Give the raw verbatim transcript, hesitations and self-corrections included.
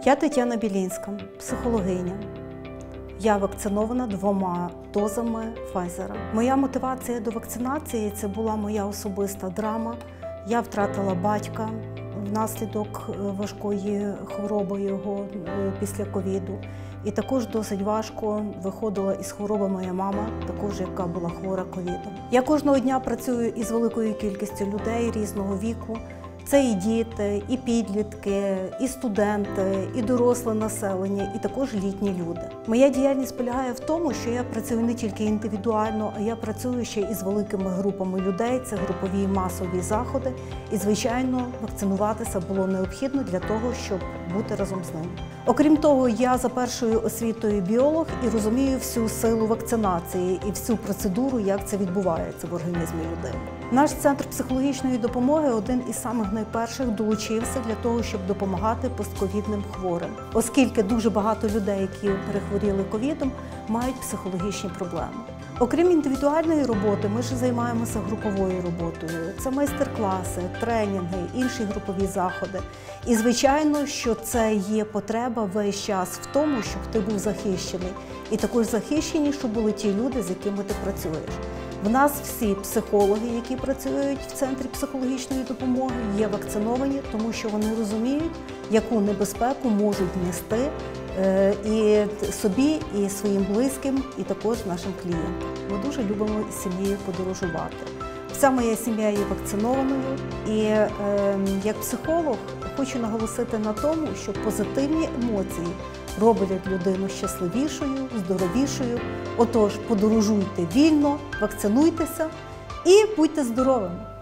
Я Тетяна Білінська, психологиня. Я вакцинована двома дозами Pfizer. Моя мотивація до вакцинації – це була моя особиста драма. Я втратила батька внаслідок важкої хвороби його після ковіду. І також досить важко виходила із хвороби моя мама, також яка була хвора ковідом. Я кожного дня працюю із великою кількістю людей різного віку. Це і діти, і підлітки, і студенти, і доросле населення, і також літні люди. Моя діяльність полягає в тому, що я працюю не тільки індивідуально, а я працюю ще із великими групами людей, це групові масові заходи. І, звичайно, вакцинуватися було необхідно для того, щоб бути разом з ними. Окрім того, я за першою освітою біолог і розумію всю силу вакцинації і всю процедуру, як це відбувається в організмі людини. Наш центр психологічної допомоги один із самих найперших долучився для того, щоб допомагати постковідним хворим, оскільки дуже багато людей, які перехворіли ковідом, мають психологічні проблеми. Окрім індивідуальної роботи, ми ж займаємося груповою роботою. Це майстер-класи, тренінги, інші групові заходи. І, звичайно, що це є потреба весь час в тому, щоб ти був захищений. І також захищені, щоб були ті люди, з якими ти працюєш. В нас всі психологи, які працюють в Центрі психологічної допомоги, є вакциновані, тому що вони розуміють, яку небезпеку можуть нести і собі, і своїм близьким, і також нашим клієнтам. Ми дуже любимо з сім'єю подорожувати. Вся моя сім'я є вакцинованою, і е, як психолог хочу наголосити на тому, що позитивні емоції роблять людину щасливішою, здоровішою. Отож, подорожуйте вільно, вакцинуйтеся і будьте здоровими!